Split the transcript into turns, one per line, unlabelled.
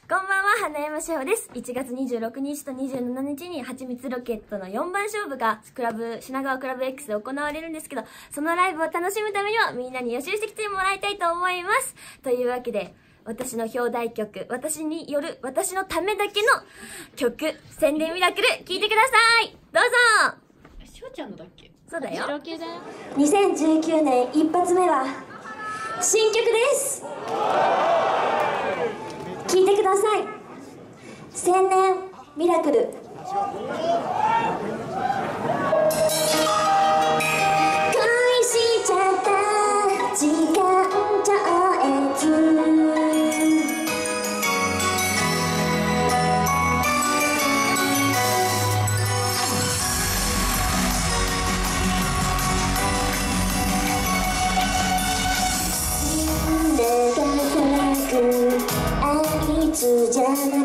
こんばんは、花山志保です。1月26日と27日に、はちみつロケットの4番勝負が、品川クラブ X で行われるんですけど、そのライブを楽しむためには、みんなに予習してきてもらいたいと思います。というわけで、私の表題曲、私による、私のためだけの曲、宣伝ミラクル、聴いてください。どうぞ。
しおちゃんのだっけ？
そうだよ。
2019年一発目は、新曲です。聴いてください。千年ミラクル。恋しちゃった時間超越。みんなが騒ぐあいつじゃない